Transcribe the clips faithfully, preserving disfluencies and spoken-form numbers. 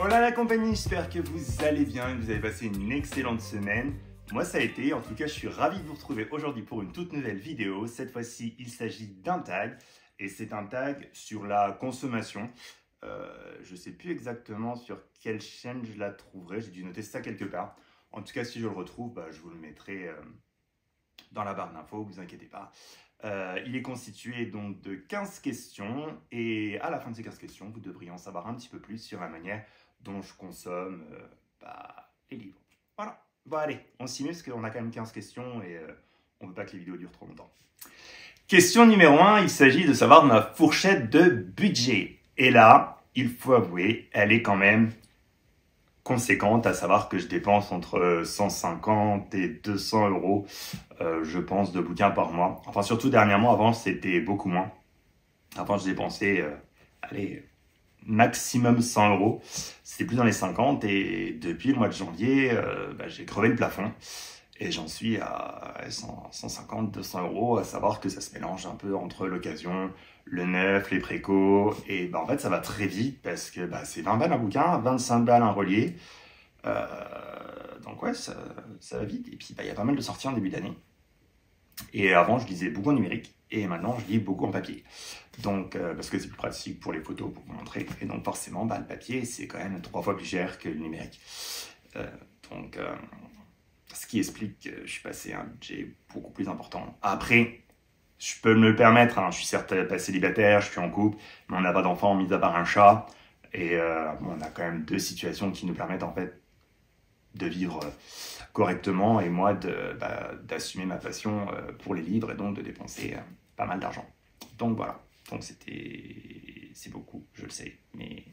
Voilà la compagnie, j'espère que vous allez bien et que vous avez passé une excellente semaine. Moi ça a été, en tout cas je suis ravi de vous retrouver aujourd'hui pour une toute nouvelle vidéo. Cette fois-ci il s'agit d'un tag et c'est un tag sur la consommation. Euh, je ne sais plus exactement sur quelle chaîne je la trouverai, j'ai dû noter ça quelque part. En tout cas si je le retrouve, bah, je vous le mettrai euh, dans la barre d'infos, vous inquiétez pas. Euh, il est constitué donc de quinze questions et à la fin de ces quinze questions, vous devriez en savoir un petit peu plus sur la manière dont je consomme euh, bah, les livres. Voilà. Bon allez, on s'y met parce qu'on a quand même quinze questions et euh, on ne veut pas que les vidéos durent trop longtemps. Question numéro un, il s'agit de savoir ma fourchette de budget. Et là, il faut avouer, elle est quand même conséquente, à savoir que je dépense entre cent cinquante et deux cents euros, euh, je pense, de bouquins par mois. Enfin, surtout dernièrement, avant, c'était beaucoup moins. Avant, je dépensais, euh, allez, maximum cent euros. C'était plus dans les cinquante et depuis le mois de janvier, euh, bah, j'ai crevé le plafond. Et j'en suis à cent cinquante, deux cents euros, à savoir que ça se mélange un peu entre l'occasion, le neuf, les précos, et bah en fait ça va très vite parce que bah, c'est vingt balles un bouquin, vingt-cinq balles un relié, euh, donc ouais, ça, ça va vite, et puis bah, y a pas mal de sorties en début d'année. Et avant je lisais beaucoup en numérique, et maintenant je lis beaucoup en papier, donc euh, parce que c'est plus pratique pour les photos, pour vous montrer, et donc forcément bah, le papier c'est quand même trois fois plus cher que le numérique. Euh, donc... Euh, Ce qui explique que je suis passé à un budget beaucoup plus important. Après, je peux me le permettre, hein. Je suis certes pas célibataire, je suis en couple, mais on n'a pas d'enfant, mis à part un chat. Et euh, on a quand même deux situations qui nous permettent en fait de vivre correctement et moi d'assumer bah, ma passion pour les livres et donc de dépenser pas mal d'argent. Donc voilà, donc c'était c'est beaucoup, je le sais, mais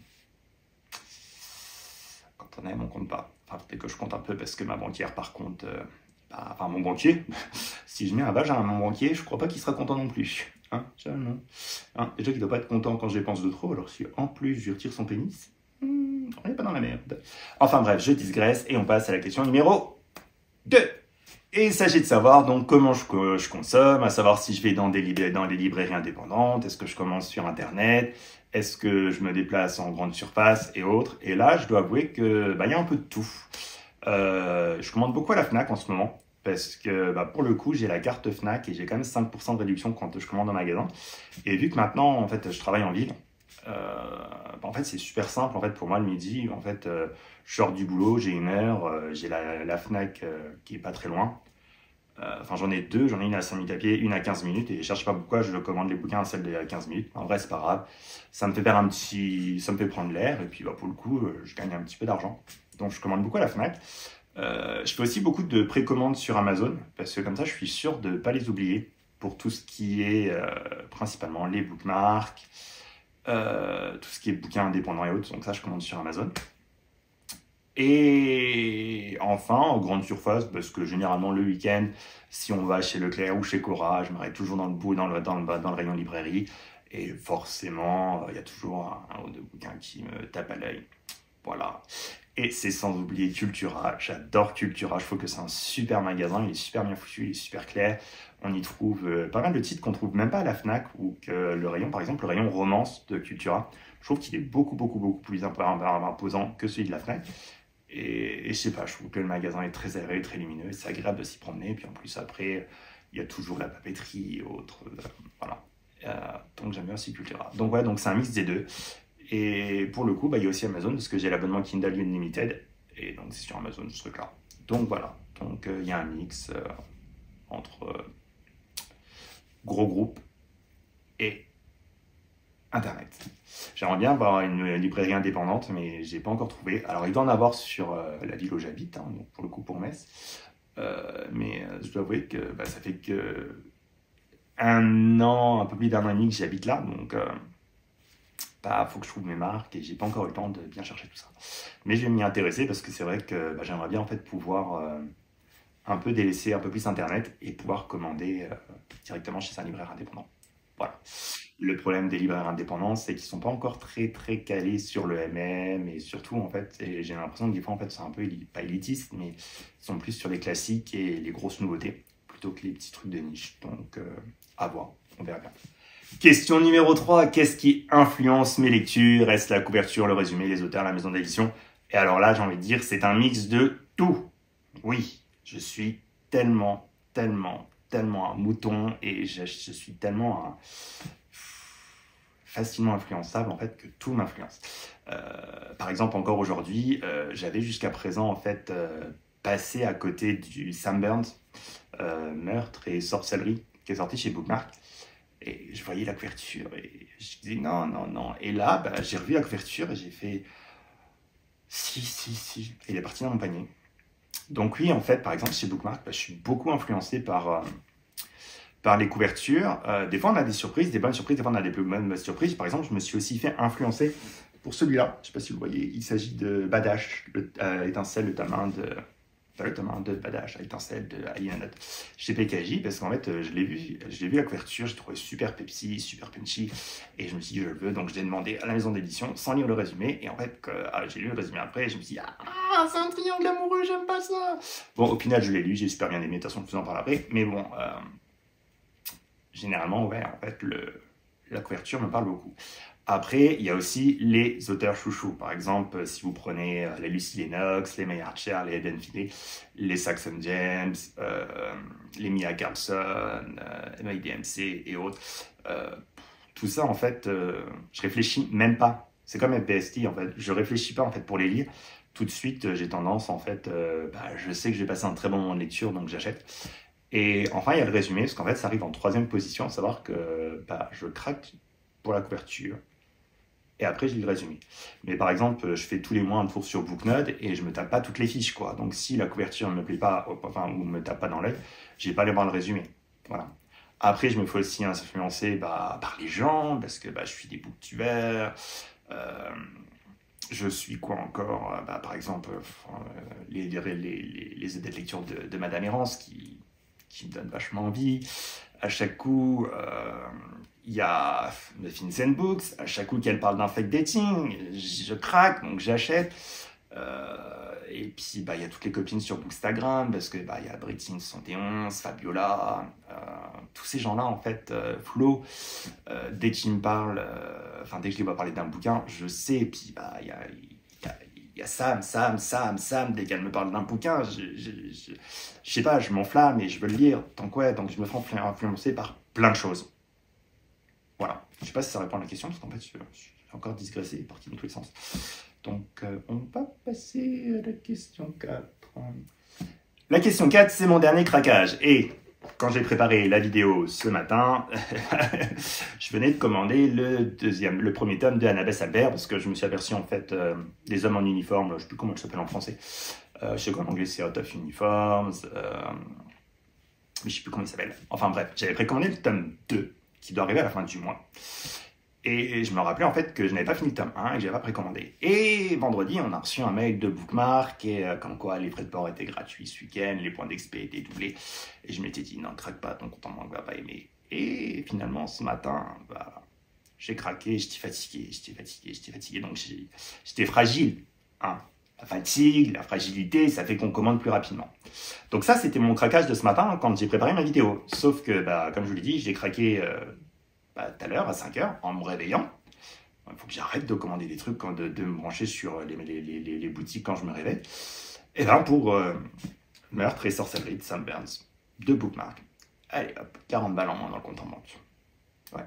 quand on aime, on compte pas. Enfin, peut-être que je compte un peu parce que ma banquière, par contre, euh, bah, enfin mon banquier, si je mets un badge à mon banquier, je crois pas qu'il sera content non plus. Hein, ça, non. Hein, déjà qu'il doit pas être content quand je dépense de trop, alors si en plus je lui retire son pénis, hmm, on n'est pas dans la merde. Enfin bref, je digresse et on passe à la question numéro deux. Et il s'agit de savoir donc comment je, je consomme, à savoir si je vais dans, des libra dans les librairies indépendantes, est-ce que je commence sur internet, est-ce que je me déplace en grande surface et autres. Et là, je dois avouer que bah, y a un peu de tout. Euh, je commande beaucoup à la Fnac en ce moment, parce que bah, pour le coup, j'ai la carte Fnac et j'ai quand même cinq pour cent de réduction quand je commande en magasin. Et vu que maintenant, en fait, je travaille en ville, euh, bah, en fait, c'est super simple en fait, pour moi le midi. En fait, euh, je sors du boulot, j'ai une heure, euh, j'ai la, la Fnac euh, qui est pas très loin. Enfin, euh, j'en ai deux, j'en ai une à cinq minutes à pied, une à quinze minutes, et je cherche pas pourquoi je commande les bouquins à celle de quinze minutes. En vrai, c'est pas grave. Ça me fait faire un petit, ça me fait prendre l'air, et puis bah, pour le coup, je gagne un petit peu d'argent. Donc, je commande beaucoup à la Fnac. Euh, je fais aussi beaucoup de précommandes sur Amazon, parce que comme ça, je suis sûr de ne pas les oublier pour tout ce qui est euh, principalement les bookmarks, euh, tout ce qui est bouquins indépendants et autres. Donc ça, je commande sur Amazon. Et enfin, en grande surface, parce que généralement le week-end, si on va chez Leclerc ou chez Cora, je m'arrête toujours dans le bout, dans le, dans le, dans le rayon librairie. Et forcément, il y a toujours un, un ou deux bouquins qui me tapent à l'œil. Voilà. Et c'est sans oublier Cultura. J'adore Cultura. Je trouve que c'est un super magasin. Il est super bien foutu, il est super clair. On y trouve euh, pas mal de titres qu'on trouve même pas à la Fnac ou que le rayon, par exemple, le rayon romance de Cultura. Je trouve qu'il est beaucoup, beaucoup, beaucoup plus imposant que celui de la Fnac. Et, et je sais pas, je trouve que le magasin est très aéré, très lumineux. C'est agréable de s'y promener. Et puis en plus, après, il y a toujours la papeterie et autres. Euh, voilà. Euh, donc j'aime bien aussi Cultura. Donc ouais, donc c'est un mix des deux. Et pour le coup, bah, il y a aussi Amazon, parce que j'ai l'abonnement Kindle Unlimited, et donc c'est sur Amazon ce truc-là. Donc voilà, donc il euh, y a un mix euh, entre euh, gros groupes et Internet. J'aimerais bien avoir une librairie indépendante, mais j'ai pas encore trouvé. Alors il doit en avoir sur euh, la ville où j'habite, hein, donc pour le coup pour Metz, euh, mais euh, je dois avouer que bah, ça fait que un an, un peu plus d'un an et demi que j'habite là, donc... Euh, Bah, faut que je trouve mes marques et j'ai pas encore eu le temps de bien chercher tout ça. Mais je vais m'y intéresser parce que c'est vrai que bah, j'aimerais bien en fait pouvoir euh, un peu délaisser un peu plus Internet et pouvoir commander euh, directement chez un libraire indépendant. Voilà. Le problème des libraires indépendants, c'est qu'ils sont pas encore très très calés sur le M M et surtout en fait, j'ai l'impression que des fois en fait c'est un peu pas élitiste, mais ils sont plus sur les classiques et les grosses nouveautés plutôt que les petits trucs de niche. Donc euh, à voir, on verra bien. Question numéro trois, qu'est-ce qui influence mes lectures? Est-ce la couverture, le résumé, les auteurs, la maison d'édition? Et alors là, j'ai envie de dire, c'est un mix de tout. Oui, je suis tellement, tellement, tellement un mouton et je, je suis tellement un... facilement influençable en fait que tout m'influence. Euh, par exemple, encore aujourd'hui, euh, j'avais jusqu'à présent en fait euh, passé à côté du Sam Burns, euh, Meurtre et sorcellerie, qui est sorti chez Bookmark. Et je voyais la couverture et je disais non, non, non. Et là, bah, j'ai revu la couverture et j'ai fait si, si, si. Et il est parti dans mon panier. Donc oui, en fait, par exemple, chez Bookmark, bah, je suis beaucoup influencé par, euh, par les couvertures. Euh, des fois, on a des surprises, des bonnes surprises, des fois, on a des plus bonnes surprises. Par exemple, je me suis aussi fait influencer pour celui-là. Je ne sais pas si vous le voyez. Il s'agit de Badash, le, euh, étincelle de ta main de... le tome un de Badash, à étincelle de Alien Note chez P K J, parce qu'en fait, je l'ai vu, je l'ai vu la couverture, j'ai trouvé super Pepsi, super punchy, et je me suis dit, je le veux, donc je l'ai demandé à la maison d'édition, sans lire le résumé, et en fait, que, ah, j'ai lu le résumé après, et je me suis dit, ah, c'est un triangle amoureux, j'aime pas ça. Bon, au final, je l'ai lu, j'ai super bien aimé, de toute façon, je vous en parle après, mais bon, euh, généralement, ouais, en fait, le, la couverture me parle beaucoup. Après, il y a aussi les auteurs chouchous. Par exemple, si vous prenez les Lucy Lennox, les May Archer, les Eden Finney, les Saxon James, euh, les Mia Carlson, euh, M I D M C et autres, euh, tout ça, en fait, euh, je réfléchis même pas. C'est comme F B S T, en fait. Je réfléchis pas, en fait, pour les lire. Tout de suite, j'ai tendance, en fait, euh, bah, je sais que je vais passer un très bon moment de lecture, donc j'achète. Et enfin, il y a le résumé, parce qu'en fait, ça arrive en troisième position, à savoir que bah, je craque pour la couverture. Et après, je lis le résumé. Mais par exemple, je fais tous les mois un tour sur Booknode et je me tape pas toutes les fiches, quoi. Donc, si la couverture ne me plaît pas, enfin, ou me tape pas dans l'œil, j'ai pas aller voir le résumé. Voilà. Après, je me fais aussi influencer bah, par les gens, parce que bah, je suis des booktubers. Euh, je suis quoi encore bah, par exemple, euh, les, les, les, les aides de lecture de, de Madame Errance qui, qui me donnent vachement envie. À chaque coup... Euh, il y a The Vincent Books, à chaque coup qu'elle parle d'un fake dating, je craque, donc j'achète. Euh, et puis, bah, il y a toutes les copines sur Bookstagram, parce que bah, y a Britine soixante et onze, Fabiola, euh, tous ces gens-là, en fait, euh, Flo, euh, dès qu'ils me parlent, enfin, euh, dès que je les vois parler d'un bouquin, je sais, et puis, bah, il y a... Il y a Sam, Sam, Sam, Sam, dès qu'elle me parle d'un bouquin, je, je, je, je sais pas, je m'enflamme et je veux le lire. Donc ouais, donc je me fais influencer par plein de choses. Voilà, je ne sais pas si ça répond à la question, parce qu'en fait, je suis encore digressé et parti dans tous les sens. Donc, euh, on va passer à la question quatre. La question quatre, c'est mon dernier craquage. Et quand j'ai préparé la vidéo ce matin, je venais de commander le deuxième, le premier tome de Annabeth Albert, parce que je me suis aperçu, en fait, euh, des hommes en uniforme, je ne sais plus comment il s'appelle en français. Euh, je sais qu'en anglais, c'est Out of Uniforms. Euh, mais je ne sais plus comment il s'appelle. Enfin bref, j'avais précommandé le tome deux. Qui doit arriver à la fin du mois. Et je me rappelais en fait que je n'avais pas fini le tome un et que je n'avais pas précommandé. Et vendredi, on a reçu un mail de Bookmark et euh, comme quoi les frais de port étaient gratuits ce week-end, les points d'X P étaient doublés. Et je m'étais dit, non, craque pas, ton compte en banque va pas aimer. Et finalement, ce matin, bah, j'ai craqué, j'étais fatigué, j'étais fatigué, j'étais fatigué. Donc j'étais fragile. Hein. La fatigue, la fragilité, ça fait qu'on commande plus rapidement. Donc ça, c'était mon craquage de ce matin quand j'ai préparé ma vidéo. Sauf que, bah, comme je vous l'ai dit, j'ai craqué euh, bah, tout à l'heure à cinq heures en me réveillant. Il faut que j'arrête de commander des trucs, de, de me brancher sur les, les, les, les boutiques quand je me réveille. Et bien pour euh, Meurtre et sorcellerie de Sam Burns, de Bookmark. Allez hop, quarante balles en moins dans le compte en banque. Ouais.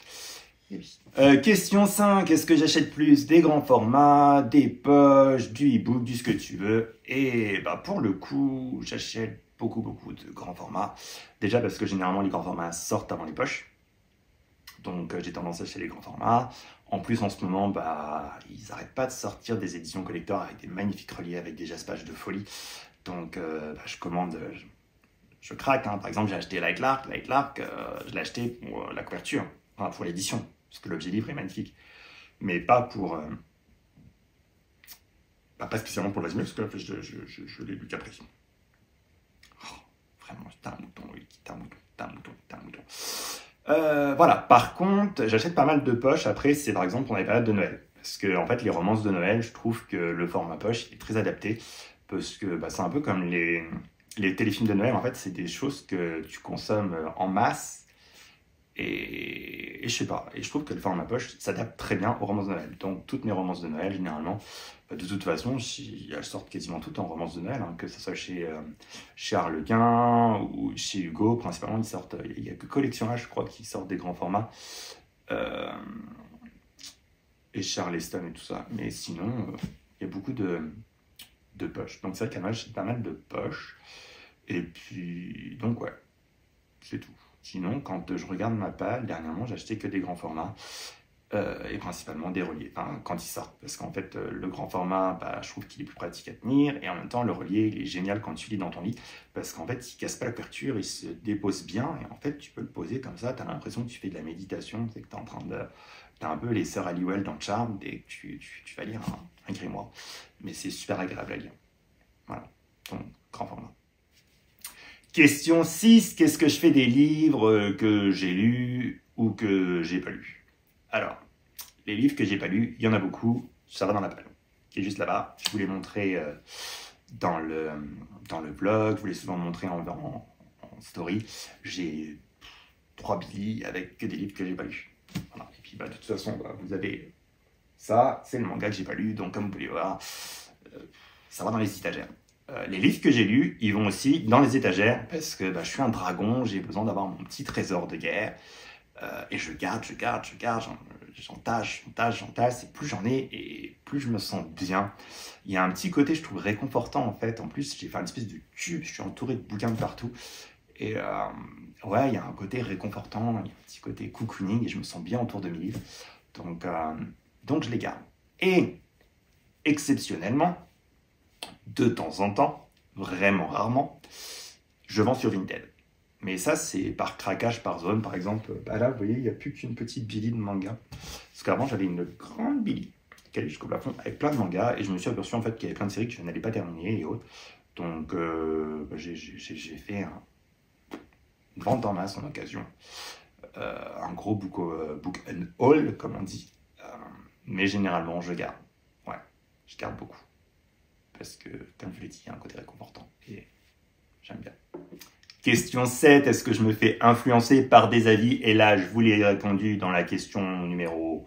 Euh, question cinq, est-ce que j'achète plus des grands formats, des poches, du e-book, du ce que tu veux? Et bah pour le coup, j'achète beaucoup beaucoup de grands formats. Déjà parce que généralement les grands formats sortent avant les poches. Donc euh, j'ai tendance à acheter les grands formats. En plus en ce moment, bah, ils n'arrêtent pas de sortir des éditions collector avec des magnifiques reliés, avec des jaspages de folie. Donc euh, bah, je commande, je, je craque. Hein. Par exemple, j'ai acheté Light Lark. Light Lark, euh, je l'ai acheté pour euh, la couverture, enfin pour l'édition. Parce que l'objet livre est magnifique. Mais pas pour... Euh, pas, pas spécialement pour le résumé, parce que je, je, je, je l'ai lu qu'après. Oh, vraiment, t'es un mouton, oui, t'es un mouton, t'es un mouton, t'es un mouton. Euh, voilà, par contre, j'achète pas mal de poches. Après, c'est par exemple pour les périodes de Noël. Parce que, en fait, les romances de Noël, je trouve que le format poche est très adapté. Parce que bah, c'est un peu comme les, les téléfilms de Noël. En fait, c'est des choses que tu consommes en masse. Et, et je sais pas, et je trouve que le format poche s'adapte très bien aux romances de Noël. Donc toutes mes romances de Noël, généralement, bah, de toute façon, si, elles sortent quasiment toutes en romances de Noël, hein, que ce soit chez, euh, chez Harlequin ou chez Hugo, principalement, ils sortent, il n'y a que Collection H, je crois, qui sortent des grands formats. Euh, et Charleston et tout ça. Mais sinon, euh, il y a beaucoup de, de poches. Donc c'est vrai qu'il y a pas mal de poches. Et puis, donc ouais, c'est tout. Sinon, quand je regarde ma palle, dernièrement, j'ai acheté que des grands formats. Euh, et principalement des reliés, enfin, quand ils sortent. Parce qu'en fait, euh, le grand format, bah, je trouve qu'il est plus pratique à tenir. Et en même temps, le relié, il est génial quand tu lis dans ton lit. Parce qu'en fait, il ne casse pas la couverture, il se dépose bien. Et en fait, tu peux le poser comme ça. Tu as l'impression que tu fais de la méditation. C'est que tu es en train de... Tu as un peu les sœurs Halliwell dans Charme et que tu, tu, tu vas lire un, un grimoire. Mais c'est super agréable à lire. Voilà, donc grand format. Question six. Qu'est-ce que je fais des livres que j'ai lus ou que j'ai pas lus? Alors, les livres que j'ai pas lus, il y en a beaucoup. Ça va dans la palle, qui est juste là-bas. Je vous l'ai montré euh, dans, le, dans le vlog. Je vous l'ai souvent montré en, en, en story. J'ai trois Billy avec que des livres que j'ai pas lus. Voilà. Et puis, bah, de toute façon, bah, vous avez ça. C'est le manga que j'ai pas lu. Donc, comme vous pouvez voir, euh, ça va dans les étagères. Euh, les livres que j'ai lus, ils vont aussi dans les étagères parce que bah, je suis un dragon, j'ai besoin d'avoir mon petit trésor de guerre euh, et je garde, je garde, je garde, j'en tâche, j'en tâche, j'en tâche, et plus j'en ai et plus je me sens bien. Il y a un petit côté, je trouve, réconfortant en fait. En plus, j'ai fait une espèce de tube, je suis entouré de bouquins de partout et euh, ouais, il y a un côté réconfortant, il y a un petit côté cocooning et je me sens bien autour de mes livres. Donc, euh, donc je les garde. Et exceptionnellement, de temps en temps, vraiment rarement, je vends sur Vinted. Mais ça, c'est par craquage, par zone, par exemple. Bah là, vous voyez, il n'y a plus qu'une petite Billy de manga. Parce qu'avant, j'avais une grande Billy qui allait jusqu'au plafond avec plein de mangas. Et je me suis aperçu en fait qu'il y avait plein de séries que je n'allais pas terminer et autres. Donc, euh, bah, j'ai fait un, une vente en masse en occasion. Euh, un gros book, euh, book and haul, comme on dit. Euh, mais généralement, je garde. Ouais, je garde beaucoup. Parce que, comme je l'ai dit, il y a un côté réconfortant. Et j'aime bien. Question sept. Est-ce que je me fais influencer par des avis? Et là, je vous l'ai répondu dans la question numéro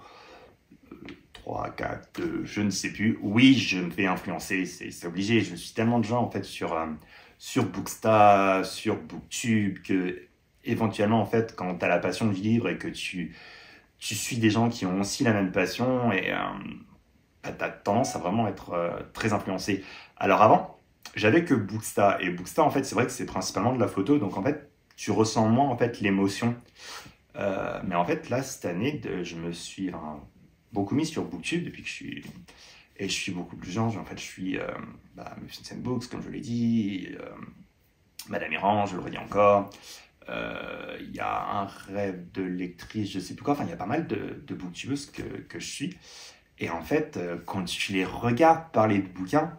trois, quatre, deux, je ne sais plus. Oui, je me fais influencer. C'est obligé. Je suis tellement de gens, en fait, sur, euh, sur Booksta, sur Booktube, que éventuellement, en fait, quand tu as la passion du livre et que tu, tu suis des gens qui ont aussi la même passion, et... Euh, tu as tendance à vraiment être euh, très influencé. Alors avant, j'avais que Booksta. Et Booksta, en fait, c'est vrai que c'est principalement de la photo. Donc, en fait, tu ressens moins en fait, l'émotion. Euh, mais en fait, là, cette année, de, je me suis hein, beaucoup mis sur Booktube depuis que je suis... Et je suis beaucoup plus genre, en fait, je suis euh, bah, Muffins and Books, comme je l'ai dit, euh, Madame Iran, je le redis encore. Il euh, y a un rêve de lectrice, je sais plus quoi. Enfin, il y a pas mal de, de booktubeuses que, que je suis. Et en fait, euh, quand tu les regardes parler de bouquins,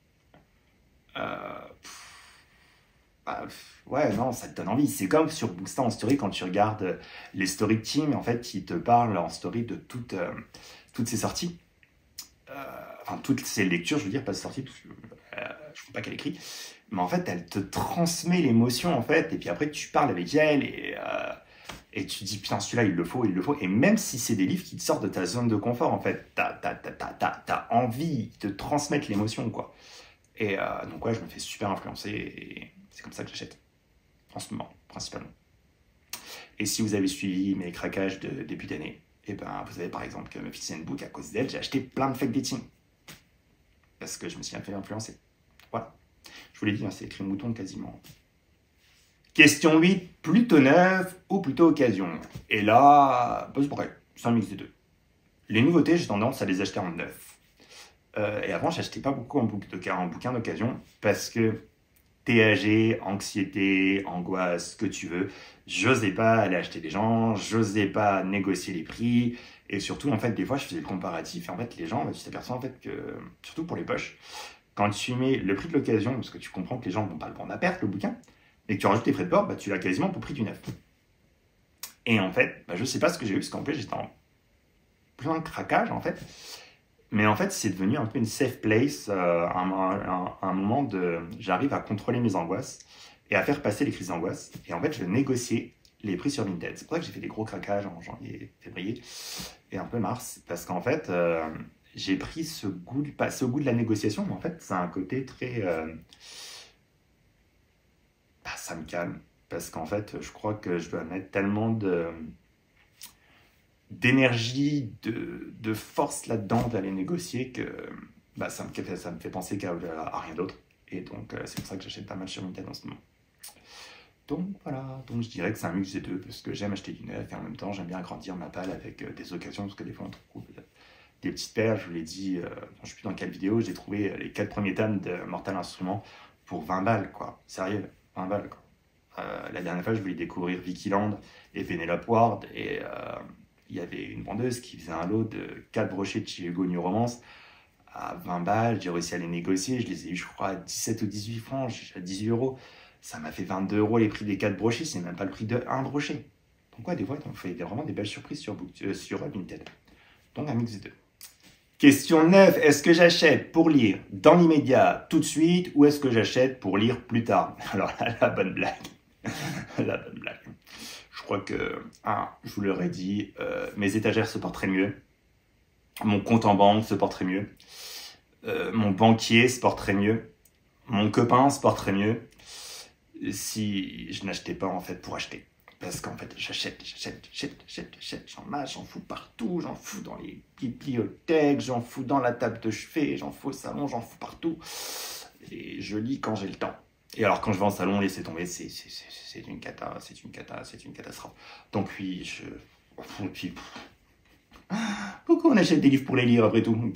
euh, pff, bah, pff, ouais, non, ça te donne envie. C'est comme sur Booksta en story, quand tu regardes les story team, en fait, qui te parlent en story de toutes, euh, toutes ces sorties. Euh, enfin, toutes ces lectures, je veux dire, pas sorties, parce que euh, je ne sais pas qu'elle écrit. Mais en fait, elle te transmet l'émotion, en fait. Et puis après, tu parles avec elle et... Euh, Et tu te dis, putain, celui-là, il le faut, il le faut. Et même si c'est des livres qui te sortent de ta zone de confort, en fait, t'as t'as, t'as, t'as, t'as envie de transmettre l'émotion, quoi. Et euh, donc, ouais, je me fais super influencer et c'est comme ça que j'achète. En ce moment, principalement. Et si vous avez suivi mes craquages de début d'année, eh ben, vous savez par exemple que Muffins and Book, à cause d'elle, j'ai acheté plein de fake dating. Parce que je me suis fait influencer. Voilà. Je vous l'ai dit, hein, c'est écrit mouton quasiment. Question huit, plutôt neuf ou plutôt occasion? Et là, c'est pareil, c'est un mix des deux. Les nouveautés, j'ai tendance à les acheter en neuf. Euh, et avant, j'achetais pas beaucoup en, bouquin, en bouquin d'occasion parce que T A G, anxiété, angoisse, ce que tu veux, j'osais pas aller acheter des gens, j'osais pas négocier les prix. Et surtout, en fait, des fois, je faisais le comparatif. Et en fait, les gens, tu t'aperçois en fait que, surtout pour les poches, quand tu mets le prix de l'occasion, parce que tu comprends que les gens vont pas le prendre à perte, le bouquin, et que tu rajoutes tes frais de port, bah, tu l'as quasiment pour le prix du neuf. Et en fait, bah, je sais pas ce que j'ai eu, parce qu'en plus, j'étais en plein de craquage, en fait. Mais en fait, c'est devenu un peu une safe place, euh, un, un, un moment de... J'arrive à contrôler mes angoisses et à faire passer les crises d'angoisse. Et en fait, je vais négocier les prix sur Vinted. C'est pour ça que j'ai fait des gros craquages en janvier, février et un peu mars, parce qu'en fait, euh, j'ai pris ce goût, du, pas ce goût de la négociation, mais en fait, ça a un côté très... Euh, bah, ça me calme, parce qu'en fait, je crois que je dois mettre tellement de d'énergie, de, de force là-dedans d'aller négocier que bah, ça, me, ça me fait penser qu'à à rien d'autre. Et donc, euh, c'est pour ça que j'achète pas mal sur Vinted en ce moment. Donc voilà, donc je dirais que c'est un mix des deux, parce que j'aime acheter du neuf et en même temps j'aime bien agrandir ma palle avec euh, des occasions, parce que des fois on trouve euh, des petites perles. Je vous l'ai dit, euh, je ne sais plus dans quelle vidéo, j'ai trouvé euh, les quatre premiers tomes de Mortal Instruments pour vingt balles, quoi. Sérieux, vingt balles, quoi. Euh, la dernière fois, je voulais découvrir Vikiland et Penelope Ward, et euh, il y avait une vendeuse qui faisait un lot de quatre brochets de chez Hugo New Romance à vingt balles. J'ai réussi à les négocier, je les ai eu, je crois, à dix-sept ou dix-huit francs, à dix-huit euros. Ça m'a fait vingt-deux euros les prix des quatre brochets, c'est même pas le prix d'un brochet. Donc ouais, des fois, on fait vraiment des belles surprises sur, euh, sur Vinted. Donc un mix des deux. Question neuf, est-ce que j'achète pour lire dans l'immédiat, tout de suite, ou est-ce que j'achète pour lire plus tard? Alors là, la bonne blague. La bonne blague. Je crois que, ah, je vous l'aurais dit, euh, mes étagères se porteraient mieux. Mon compte en banque se porterait mieux. Euh, mon banquier se porterait mieux. Mon copain se porterait mieux. Si je n'achetais pas en fait pour acheter. Parce qu'en fait, j'achète, j'achète, j'achète, j'achète, j'achète, j'en mâche, j'en fous partout, j'en fous dans les bibliothèques, j'en fous dans la table de chevet, j'en fous au salon, j'en fous partout. Et je lis quand j'ai le temps. Et alors quand je vais en salon, laissez tomber, c'est, c'est, c'est, c'est une cata, c'est une cata, c'est une catastrophe. Donc oui, je... Et puis... Pourquoi on achète des livres pour les lire après tout?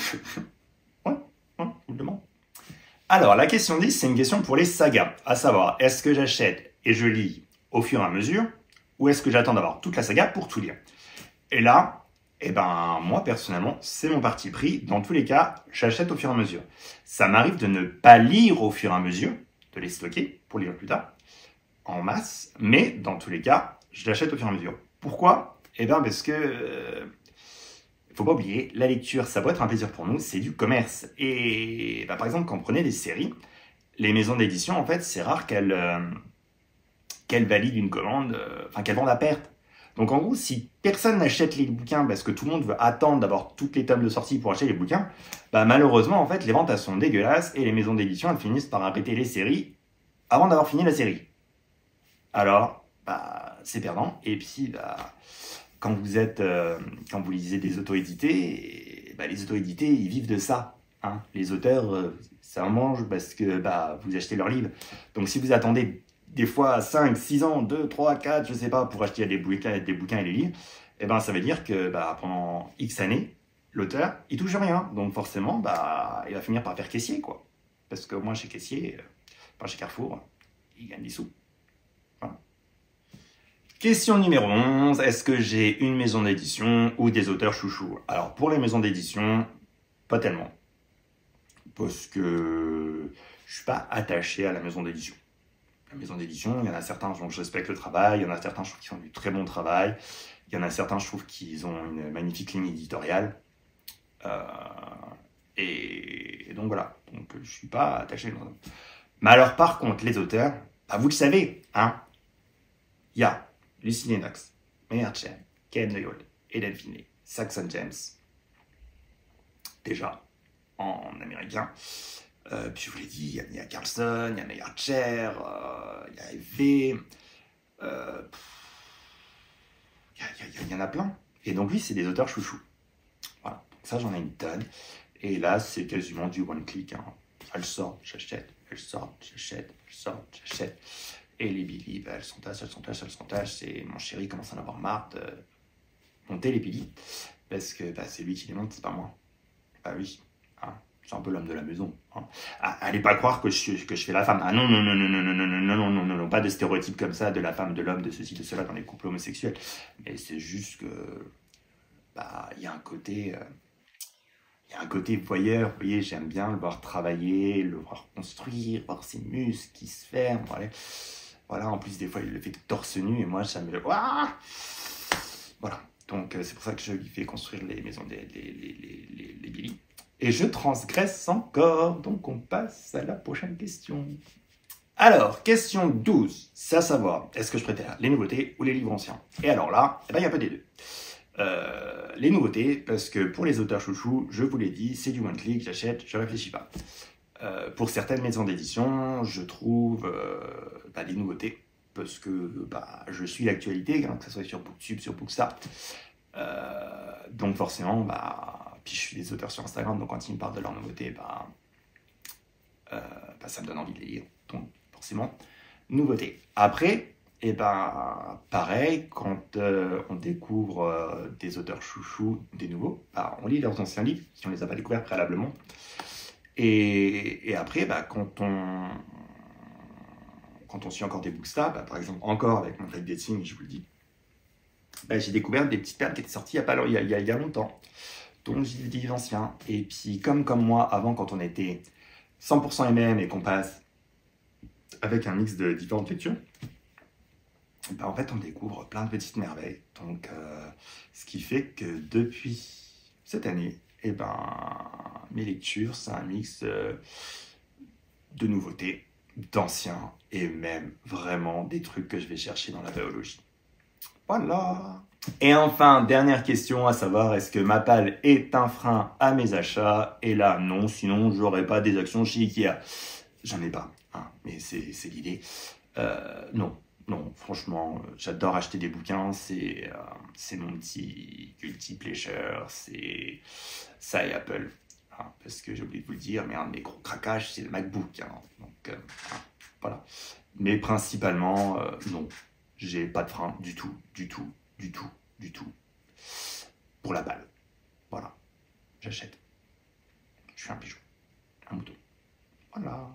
Ouais, ouais, je vous le demande. Alors, la question dix, c'est une question pour les sagas. À savoir, est-ce que j'achète et je lis au fur et à mesure, ou est-ce que j'attends d'avoir toute la saga pour tout lire? Et là, eh ben, moi, personnellement, c'est mon parti pris. Dans tous les cas, j'achète au fur et à mesure. Ça m'arrive de ne pas lire au fur et à mesure, de les stocker pour lire plus tard, en masse, mais dans tous les cas, je l'achète au fur et à mesure. Pourquoi? Eh ben, parce que... Euh, faut pas oublier, la lecture, ça peut être un plaisir pour nous, c'est du commerce. Et bah, par exemple, quand on prenait des séries, les maisons d'édition, en fait, c'est rare qu'elles euh, qu'elles valident une commande, euh, enfin qu'elles vendent à perte. Donc en gros, si personne n'achète les bouquins parce que tout le monde veut attendre d'avoir toutes les tomes de sortie pour acheter les bouquins, bah malheureusement, en fait, les ventes, elles sont dégueulasses et les maisons d'édition, elles finissent par arrêter les séries avant d'avoir fini la série. Alors, bah, c'est perdant. Et puis, bah... Quand vous êtes, euh, quand vous lisez des auto-édités, bah, les auto-édités, ils vivent de ça. Hein. Les auteurs, euh, ça en mange parce que bah, vous achetez leurs livres. Donc si vous attendez des fois cinq, six ans, deux, trois, quatre, je sais pas, pour acheter des bouquins, des bouquins et les lire, eh ben, ça veut dire que bah, pendant X années, l'auteur, il touche rien. Donc forcément, bah, il va finir par faire caissier, quoi. Parce qu'au moins chez caissier, euh, pas chez Carrefour, il gagne des sous. Voilà. Question numéro onze, est-ce que j'ai une maison d'édition ou des auteurs chouchous? Alors, pour les maisons d'édition, pas tellement. Parce que je suis pas attaché à la maison d'édition. La maison d'édition, il y en a certains dont je respecte le travail, il y en a certains, je trouve, qui font du très bon travail. Il y en a certains, je trouve, qu'ils ont une magnifique ligne éditoriale. Euh, et, et donc voilà, donc je suis pas attaché. Mais alors, par contre, les auteurs, bah, vous le savez, hein, il y a Lucy Lennox, Maynard Chen, Ken Loyola, Eden Finney, Saxon James, déjà en américain. Euh, puis je vous l'ai dit, il y a Nia Carlson, il y a Maynard Chen, euh, il y a Eve, euh, il, y, il y en a plein. Et donc oui, c'est des auteurs chouchous. Voilà, donc ça j'en ai une tonne. Et là, c'est quasiment du one click. Hein. Elle sort, j'achète, elle sort, j'achète, elle sort, j'achète. Et les Billy, bah, elles sont tâches, elles sont tâches, elles sont tâches. Et mon chéri commence à en avoir marre de monter les Billy. Parce que bah, c'est lui qui les monte, c'est pas moi. Bah oui, hein, c'est un peu l'homme de la maison. Hein. Ah, allez pas croire que je, que je fais la femme. Ah non, non, non, non, non, non, non, non, non, non, non, non, non, pas de stéréotypes comme ça, de la femme, de l'homme, de ceci, de cela dans les couples homosexuels. Mais c'est juste que, bah, il y a un côté... Euh, Il y a un côté voyeur, vous voyez, j'aime bien le voir travailler, le voir construire, voir ses muscles qui se ferment, voilà. Voilà, en plus, des fois, il le fait torse nu, et moi, ça me... Ouah, voilà, donc c'est pour ça que je lui fais construire les maisons, des, les, les, les, les, les Billy. Et je transgresse encore, donc on passe à la prochaine question. Alors, question douze, c'est à savoir, est-ce que je préfère les nouveautés ou les livres anciens? Et alors là, eh ben, il y a un peu des deux. Euh, les nouveautés, parce que pour les auteurs chouchous, je vous l'ai dit, c'est du one click, j'achète, je réfléchis pas. Euh, pour certaines maisons d'édition, je trouve euh, bah, des nouveautés, parce que bah, je suis l'actualité, hein, que ce soit sur Booktube, sur Bookstart. Euh, donc forcément, bah, puis je suis des auteurs sur Instagram, donc quand ils me parlent de leurs nouveautés, bah, euh, bah, ça me donne envie de les lire. Donc forcément, nouveauté. Après, et eh ben, pareil, quand euh, on découvre euh, des auteurs chouchous, des nouveaux, bah, on lit leurs anciens livres, si on ne les a pas découverts préalablement. Et, et après, bah, quand on quand on suit encore des bookstars, bah, par exemple, encore avec mon trade dating, je vous le dis, bah, j'ai découvert des petites perles qui étaient sorties il y a, pas, il y a, il y a, il y a longtemps. Donc, j'ai des livres anciens. Et puis, comme, comme moi, avant, quand on était cent pour cent M M et qu'on passe avec un mix de différentes lectures, bah, en fait, on découvre plein de petites merveilles. Donc, euh, ce qui fait que depuis cette année, eh ben, mes lectures, c'est un mix euh, de nouveautés, d'anciens et même vraiment des trucs que je vais chercher dans la biologie. Voilà. Et enfin, dernière question, à savoir, est-ce que Mapal est un frein à mes achats? Et là, non, sinon, j'aurais pas des actions chez Ikea. J'en ai pas, hein, mais c'est l'idée. Euh, non. Non, franchement, j'adore acheter des bouquins, c'est euh, mon petit guilty pleasure, c'est ça et Apple. Hein, parce que j'ai oublié de vous le dire, mais un de mes gros craquages, c'est le MacBook. Hein, donc, euh, hein, voilà. Mais principalement, euh, non, j'ai pas de frein du tout, du tout, du tout, du tout. Pour la balle. Voilà, j'achète. Je suis un pigeon, un mouton. Voilà.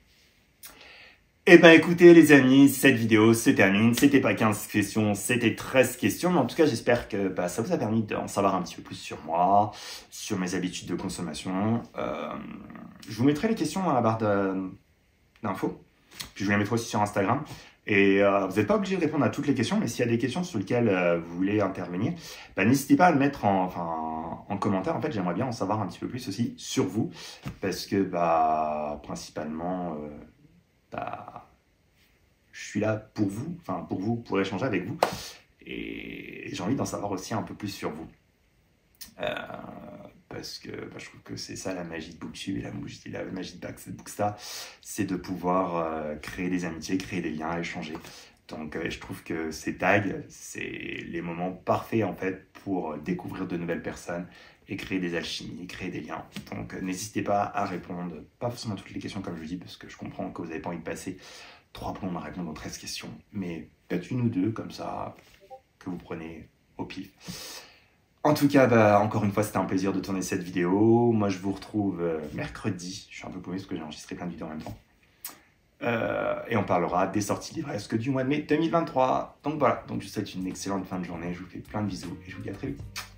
Eh ben écoutez les amis, cette vidéo se termine. C'était pas quinze questions, c'était treize questions. Mais en tout cas, j'espère que bah, ça vous a permis d'en savoir un petit peu plus sur moi, sur mes habitudes de consommation. Euh, je vous mettrai les questions dans la barre d'infos. Puis je vous les mettrai aussi sur Instagram. Et euh, vous n'êtes pas obligé de répondre à toutes les questions, mais s'il y a des questions sur lesquelles euh, vous voulez intervenir, bah, n'hésitez pas à le mettre en, enfin, en commentaire. En fait, j'aimerais bien en savoir un petit peu plus aussi sur vous. Parce que bah, principalement... Euh, Bah, je suis là pour vous, enfin pour vous, pour échanger avec vous, et j'ai envie d'en savoir aussi un peu plus sur vous, euh, parce que bah, je trouve que c'est ça la magie de Booktube et la, la magie de Bookstart, c'est de pouvoir euh, créer des amitiés, créer des liens, échanger. Donc euh, je trouve que ces tags, c'est les moments parfaits en fait pour découvrir de nouvelles personnes et créer des alchimies, créer des liens. Donc euh, n'hésitez pas à répondre, pas forcément à toutes les questions comme je dis, parce que je comprends que vous n'avez pas envie de passer trois plombs à répondre aux treize questions, mais peut-être une ou deux comme ça que vous prenez au pif. En tout cas, bah, encore une fois, c'était un plaisir de tourner cette vidéo. Moi, je vous retrouve euh, mercredi. Je suis un peu paumé parce que j'ai enregistré plein de vidéos en même temps. Euh, et on parlera des sorties livresques du mois de mai deux mille vingt-trois. Donc voilà, donc je vous souhaite une excellente fin de journée, je vous fais plein de bisous et je vous dis à très vite.